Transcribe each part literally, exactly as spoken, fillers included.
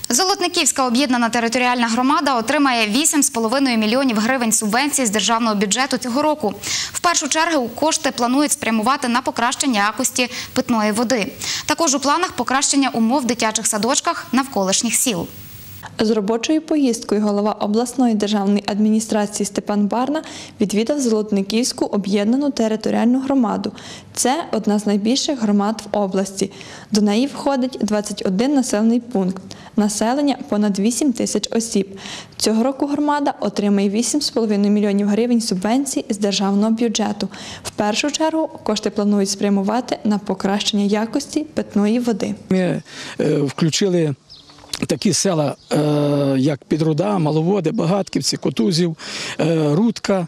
Золотниківська об'єднана територіальна громада отримає вісім з половиною мільйонів гривень субвенцій з державного бюджету цього року. В першу чергу кошти планують спрямувати на покращення якості питної води. Також у планах покращення умов в дитячих садочках навколишніх сіл. З робочою поїздкою голова обласної державної адміністрації Степан Барна відвідав Золотниківську об'єднану територіальну громаду. Це одна з найбільших громад в області. До неї входить двадцять один населений пункт. Населення – понад вісім тисяч осіб. Цього року громада отримає вісім з половиною мільйонів гривень субвенцій з державного бюджету. В першу чергу кошти планують спрямувати на покращення якості питної води. Ми е, включили такі села, як Підруда, Маловоди, Багатківці, Котузів, Рудка,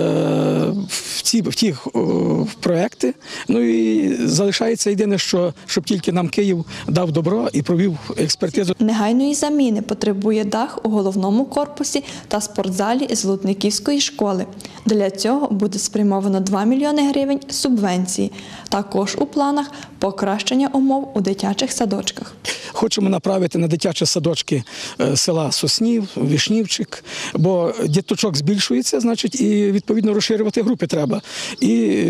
в ті, в ті проекти. Ну і залишається єдине, що, щоб тільки нам Київ дав добро і провів експертизу. Негайної заміни потребує дах у головному корпусі та спортзалі Золотниківської школи. Для цього буде спрямовано два мільйони гривень субвенції. Також у планах покращення умов у дитячих садочках. Хочемо направити на дитячі садочки села Соснів, Вишнівчик, бо діточок збільшується, значить, і відповідно розширювати групи треба. І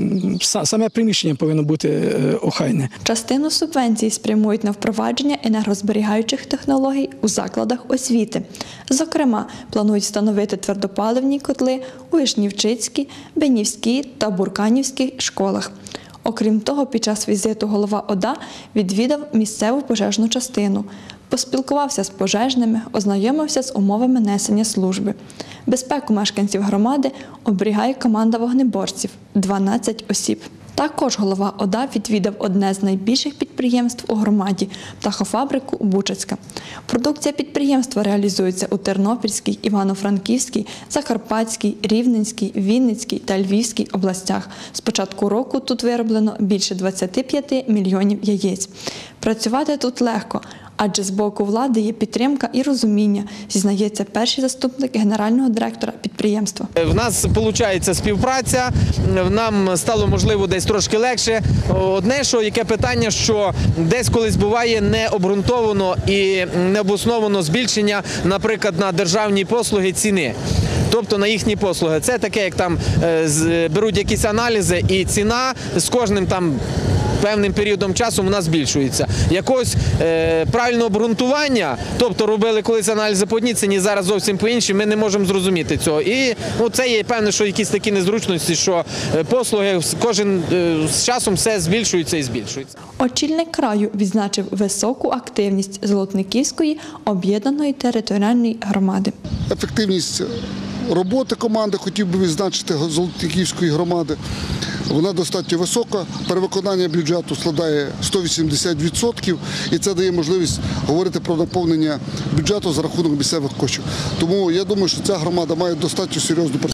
саме приміщення повинно бути охайне. Частину субвенції спрямують на впровадження енергозберігаючих технологій у закладах освіти. Зокрема, планують встановити твердопаливні котли у Вишнівчицькій, Бенівській та Бурканівській школах. Окрім того, під час візиту голова ОДА відвідав місцеву пожежну частину, поспілкувався з пожежними, ознайомився з умовами несення служби. Безпеку мешканців громади оберігає команда вогнеборців – дванадцять осіб. Також голова ОДА відвідав одне з найбільших підприємств у громаді – птахофабрику «Бучацька». Продукція підприємства реалізується у Тернопільській, Івано-Франківській, Закарпатській, Рівненській, Вінницькій та Львівській областях. З початку року тут вироблено більше двадцяти п'яти мільйонів яєць. Працювати тут легко, адже з боку влади є підтримка і розуміння, зізнається перший заступник генерального директора підприємства. В нас виходить співпраця, нам стало можливо десь трошки легше. Одне, що яке питання, що десь колись буває необґрунтовано і необосновано збільшення, наприклад, на державні послуги ціни. Тобто на їхні послуги. Це таке, як там беруть якісь аналізи і ціна з кожним там певним періодом часу вона збільшується. Якогось е, правильного обґрунтування, тобто робили колись аналізи по одній ціні, зараз зовсім по іншій, ми не можемо зрозуміти цього. І ну, це є певне, що якісь такі незручності, що послуги кожен е, з часом все збільшується і збільшується. Очільник краю відзначив високу активність Золотниківської об'єднаної територіальної громади. Ефективність роботи команди хотів би відзначити Золотниківської громади. Вона достатньо висока, перевиконання бюджету складає сто вісімдесят відсотків, і це дає можливість говорити про наповнення бюджету за рахунок місцевих коштів. Тому я думаю, що ця громада має достатньо серйозну перспективу.